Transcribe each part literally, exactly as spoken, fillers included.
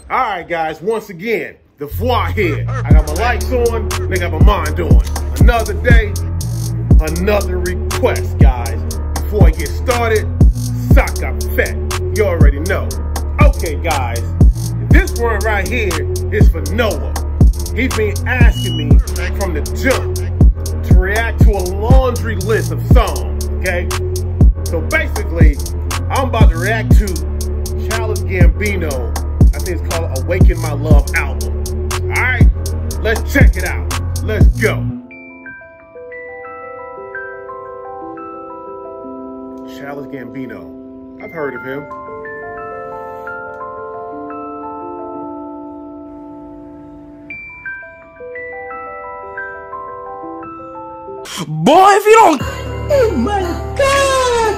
All right, guys, once again, the Voir here. I got my lights on, and I got my mind on. Another day, another request, guys. Before I get started, sock up fat. You already know. Okay, guys, this one right here is for Noah. He's been asking me from the jump to react to a laundry list of songs, okay? So basically, I'm about to react to Childish Gambino. I think it's called Awaken My Love album. All right, let's check it out. Let's go. Childish Gambino. I've heard of him. Boy, if you don't... Oh my God!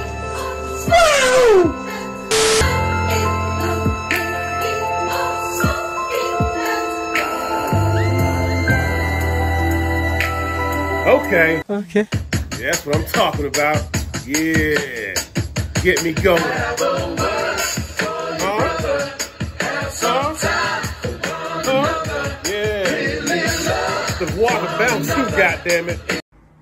Wow! Okay. Okay. Yeah, that's what I'm talking about. Yeah. Get me going. Huh? Huh? Huh? Yeah. The water bounce too, goddammit.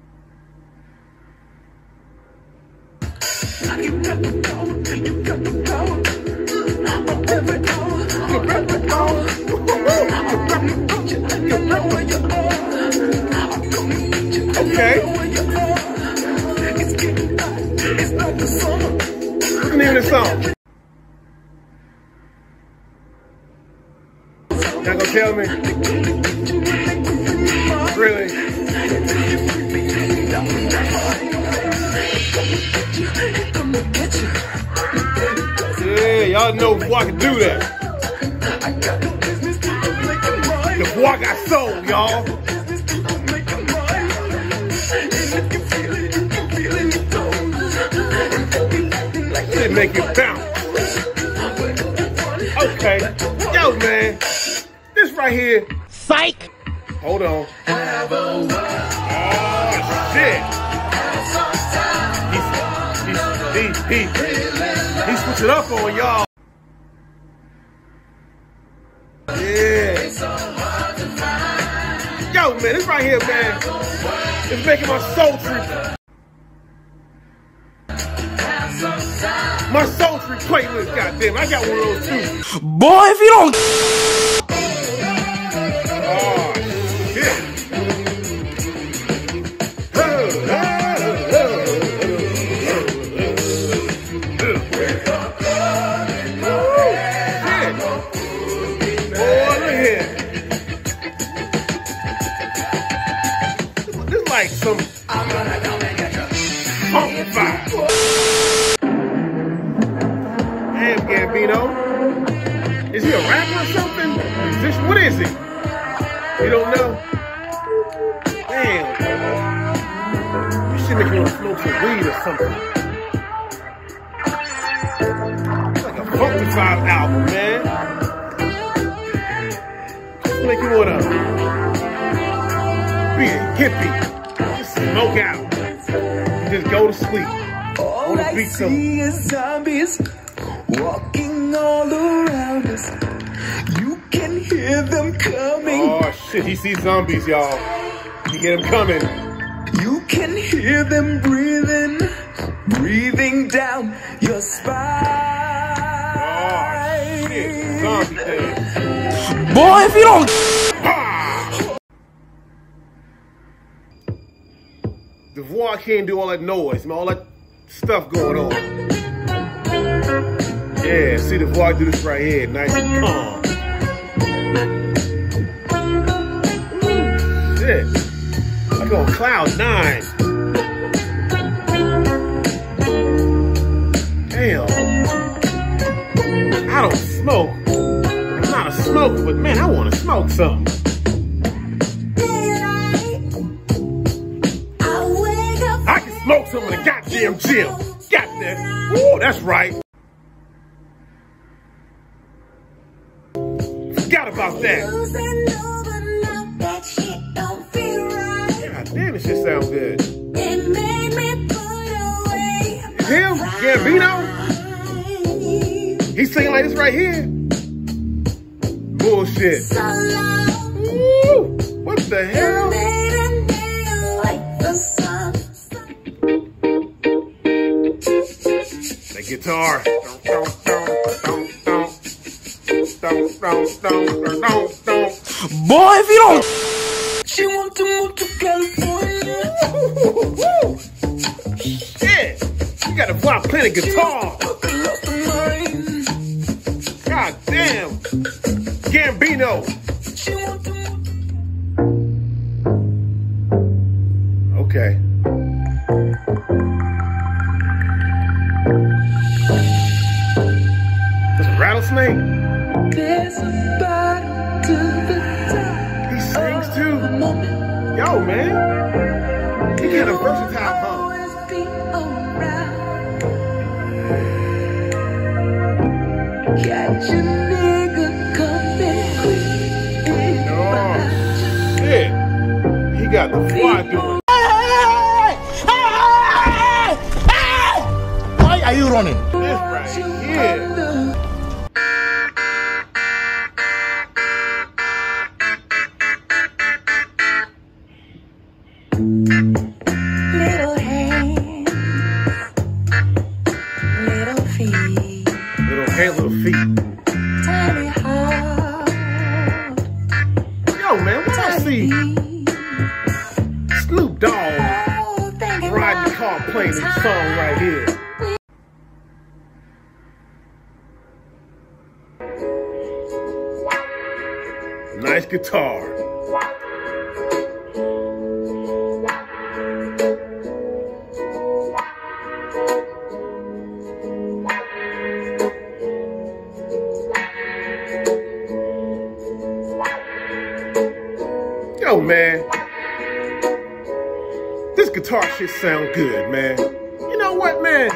Okay. What's the name of the song? Not gonna tell me? Really? Yeah, y'all know Voir can do that. The Voir got soul, y'all. Shit make it bounce. Okay. Yo, man. This right here. Psych! Hold on. Oh, shit. He's, he's, he's, he's, he's switching up on y'all. Yeah. Yo, man, this right here, man, it's making my soul trip. My soul trip playlist, goddamn, I got one of those too. Boy, if you don't... Oh, shit. Like some funkified. Damn, Gambino. Is he a rapper or something? Is this, what is he? You don't know? Damn. You should make me want to smoke some weed or something. It's like a funkified album, man. Just make you want to be a hippie. Smoke out. Just go to sleep. All I see some... is zombies walking all around us. You can hear them coming. Oh shit, he sees zombies, y'all. He get them coming. You can hear them breathing, breathing down your spine. Oh shit, zombie thing. Boy, if you don't... The Voir can't do all that noise, man, all that stuff going on. Yeah, see the Voir do this right here, nice and calm. Shit, I go on cloud nine. Damn, I don't smoke. I'm not a smoker, but man, I want to smoke something. Smoke some of the goddamn gym. Got that. Ooh, that's right. Forgot about that. God damn, this shit sounds good. Him, Gambino. He's singing like this right here. bullshit. Woo, what the hell? That guitar. Boy, if you don't. She want to move to California. Shit, you gotta fly playing a guitar. God damn. Gambino. Okay. There's a rattlesnake. There's a battle to the top. He sings too. Yo, man. He got a versatile hum. Catch a nigga coming quick. Oh, shit. He got the fly doing. Why are you running? This right here. Little hands, little feet, Little hand, little feet. tiny heart, Yo, man, what I see? Snoop Dogg oh, thinking riding the about car playing this song right here. Nice guitar. Yo, man. This guitar shit sound good, man. You know what, man?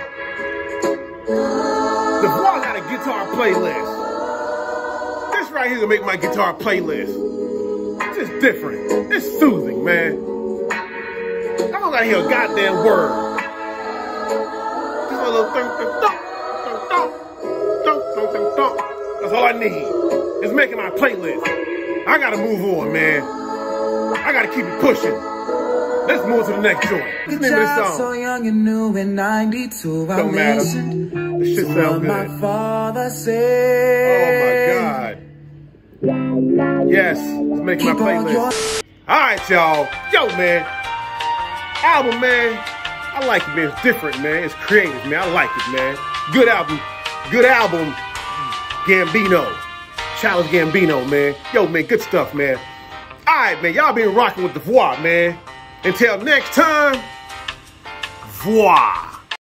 The vlog got a guitar playlist. This right here gonna make my guitar playlist. It's just different. It's soothing, man. I don't gotta hear a goddamn word. Just a little thunk, thunk, thunk, thunk, thunk, thunk, thunk, thunk. That's all I need. It's making my playlist. I gotta move on, man. I gotta keep it pushing. Let's move to the next joint. What's the name of this song? So young and new in ninety-two. Don't matter. This shit sound My good. father Oh said, my God. Yes, let's make my playlist. Alright, y'all. Yo, man. Album, man. I like it, man. It's different, man. It's creative, man. I like it, man. Good album. Good album. Gambino. Childish Gambino, man. Yo, man, good stuff, man. Alright, man. Y'all been rocking with the Voir, man. Until next time, Voir.